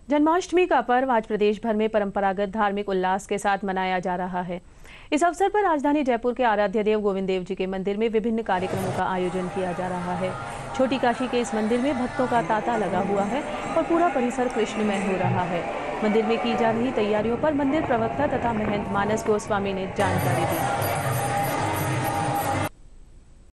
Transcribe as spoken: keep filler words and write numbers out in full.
जन्माष्टमी का पर्व आज प्रदेश भर में परंपरागत धार्मिक उल्लास के साथ मनाया जा रहा है। इस अवसर पर राजधानी जयपुर के आराध्य देव गोविंद देव जी के मंदिर में विभिन्न कार्यक्रमों का आयोजन किया जा रहा है। छोटी काशी के इस मंदिर में भक्तों का तांता लगा हुआ है और पूरा परिसर कृष्णमय हो रहा है। मंदिर में की जा रही तैयारियों पर मंदिर प्रवक्ता तथा महंत मानस गोस्वामी ने जानकारी दी।